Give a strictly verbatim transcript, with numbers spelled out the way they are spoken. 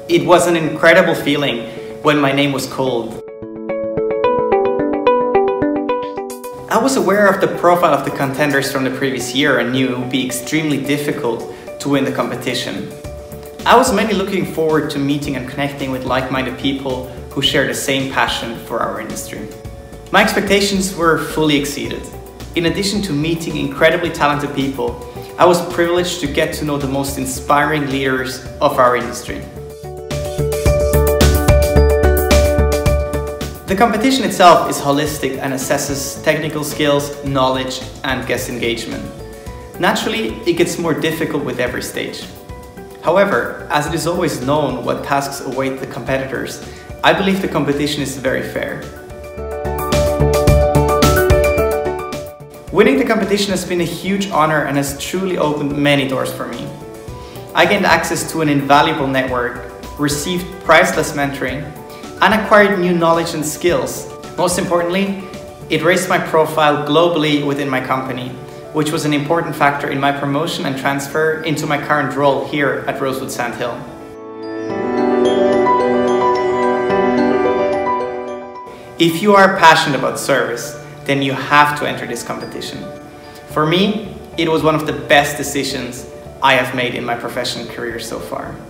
It was an incredible feeling when my name was called. I was aware of the profile of the contenders from the previous year and knew it would be extremely difficult to win the competition. I was mainly looking forward to meeting and connecting with like-minded people who share the same passion for our industry. My expectations were fully exceeded. In addition to meeting incredibly talented people, I was privileged to get to know the most inspiring leaders of our industry. The competition itself is holistic and assesses technical skills, knowledge, and guest engagement. Naturally, it gets more difficult with every stage. However, as it is always known what tasks await the competitors, I believe the competition is very fair. Winning the competition has been a huge honor and has truly opened many doors for me. I gained access to an invaluable network, received priceless mentoring, and acquired new knowledge and skills. Most importantly, it raised my profile globally within my company, which was an important factor in my promotion and transfer into my current role here at Rosewood Sandhill. If you are passionate about service, then you have to enter this competition. For me, it was one of the best decisions I have made in my professional career so far.